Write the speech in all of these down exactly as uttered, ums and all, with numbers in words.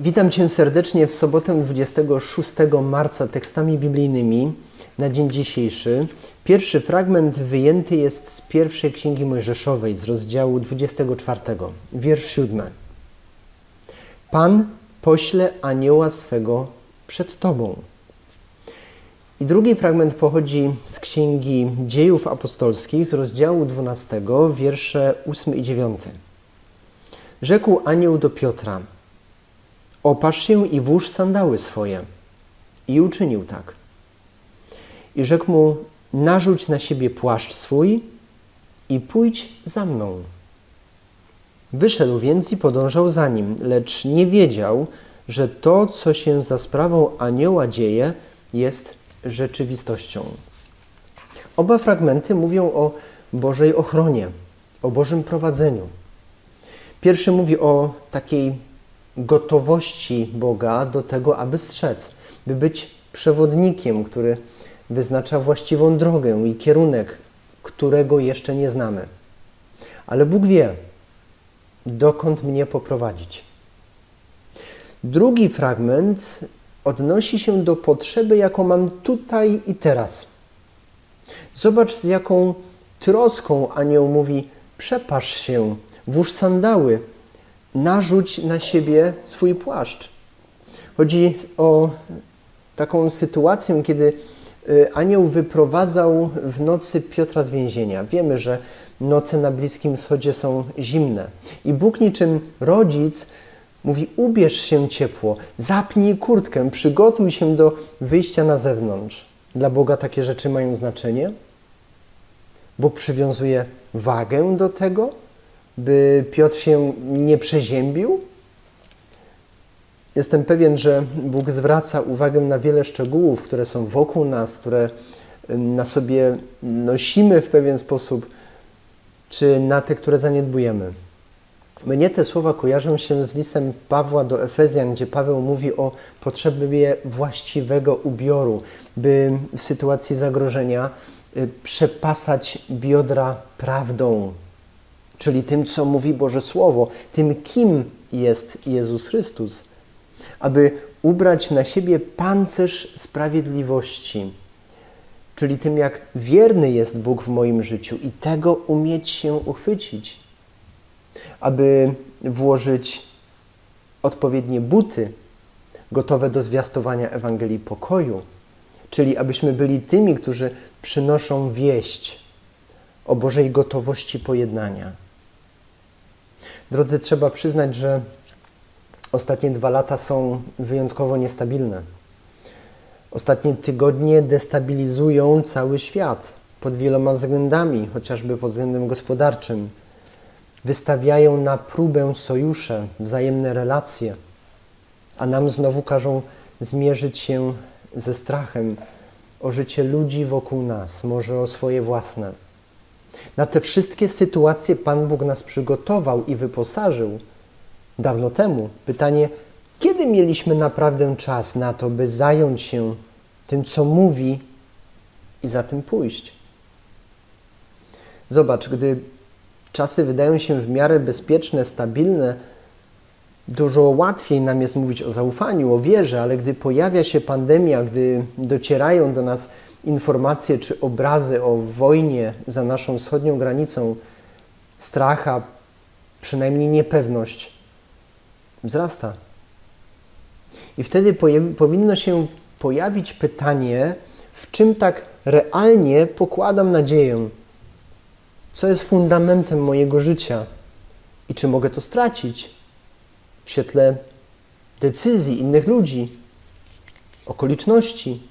Witam Cię serdecznie w sobotę dwudziestego szóstego marca tekstami biblijnymi na dzień dzisiejszy. Pierwszy fragment wyjęty jest z pierwszej Księgi Mojżeszowej z rozdziału dwudziestego czwartego, wiersz siódmy. Pan pośle anioła swego przed Tobą. I drugi fragment pochodzi z Księgi Dziejów Apostolskich z rozdziału dwunastego, wiersze ósmy i dziewiąty. Rzekł anioł do Piotra: opasz się i włóż sandały swoje. I uczynił tak. I rzekł mu: narzuć na siebie płaszcz swój i pójdź za mną. Wyszedł więc i podążał za nim, lecz nie wiedział, że to, co się za sprawą anioła dzieje, jest rzeczywistością. Oba fragmenty mówią o Bożej ochronie, o Bożym prowadzeniu. Pierwszy mówi o takiej gotowości Boga do tego, aby strzec, by być przewodnikiem, który wyznacza właściwą drogę i kierunek, którego jeszcze nie znamy. Ale Bóg wie, dokąd mnie poprowadzić. Drugi fragment odnosi się do potrzeby, jaką mam tutaj i teraz. Zobacz, z jaką troską anioł mówi: przepasz się, włóż sandały, narzuć na siebie swój płaszcz. Chodzi o taką sytuację, kiedy anioł wyprowadzał w nocy Piotra z więzienia. Wiemy, że noce na Bliskim Wschodzie są zimne. I Bóg niczym rodzic mówi: ubierz się ciepło, zapnij kurtkę, przygotuj się do wyjścia na zewnątrz. Dla Boga takie rzeczy mają znaczenie? Bóg przywiązuje wagę do tego, by Piotr się nie przeziębił? Jestem pewien, że Bóg zwraca uwagę na wiele szczegółów, które są wokół nas, które na sobie nosimy w pewien sposób, czy na te, które zaniedbujemy. Mnie te słowa kojarzą się z listem Pawła do Efezjan, gdzie Paweł mówi o potrzebie właściwego ubioru, by w sytuacji zagrożenia przepasać biodra prawdą, czyli tym, co mówi Boże Słowo, tym, kim jest Jezus Chrystus, aby ubrać na siebie pancerz sprawiedliwości, czyli tym, jak wierny jest Bóg w moim życiu i tego umieć się uchwycić, aby włożyć odpowiednie buty gotowe do zwiastowania Ewangelii pokoju, czyli abyśmy byli tymi, którzy przynoszą wieść o Bożej gotowości pojednania. Drodzy, trzeba przyznać, że ostatnie dwa lata są wyjątkowo niestabilne. Ostatnie tygodnie destabilizują cały świat pod wieloma względami, chociażby pod względem gospodarczym. Wystawiają na próbę sojusze, wzajemne relacje, a nam znowu każą zmierzyć się ze strachem o życie ludzi wokół nas, może o swoje własne. Na te wszystkie sytuacje Pan Bóg nas przygotował i wyposażył dawno temu. Pytanie: kiedy mieliśmy naprawdę czas na to, by zająć się tym, co mówi i za tym pójść? Zobacz, gdy czasy wydają się w miarę bezpieczne, stabilne, dużo łatwiej nam jest mówić o zaufaniu, o wierze, ale gdy pojawia się pandemia, gdy docierają do nas informacje czy obrazy o wojnie za naszą wschodnią granicą, strach, a przynajmniej niepewność wzrasta. I wtedy powinno się pojawić pytanie, w czym tak realnie pokładam nadzieję, co jest fundamentem mojego życia i czy mogę to stracić w świetle decyzji innych ludzi, okoliczności.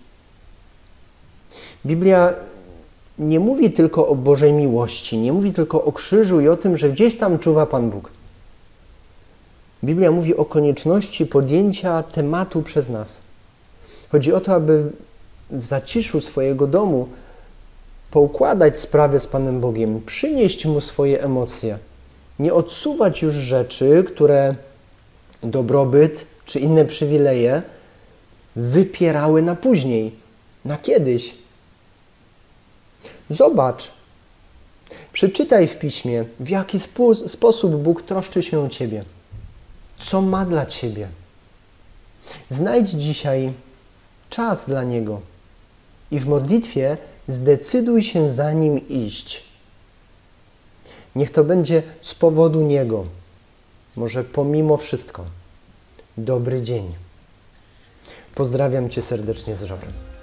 Biblia nie mówi tylko o Bożej miłości, nie mówi tylko o krzyżu i o tym, że gdzieś tam czuwa Pan Bóg. Biblia mówi o konieczności podjęcia tematu przez nas. Chodzi o to, aby w zaciszu swojego domu poukładać sprawę z Panem Bogiem, przynieść Mu swoje emocje, nie odsuwać już rzeczy, które dobrobyt czy inne przywileje wypierały na później, na kiedyś. Zobacz, przeczytaj w Piśmie, w jaki sposób Bóg troszczy się o Ciebie. Co ma dla Ciebie? Znajdź dzisiaj czas dla Niego i w modlitwie zdecyduj się za Nim iść. Niech to będzie z powodu Niego, może pomimo wszystko. Dobry dzień. Pozdrawiam Cię serdecznie z Żory.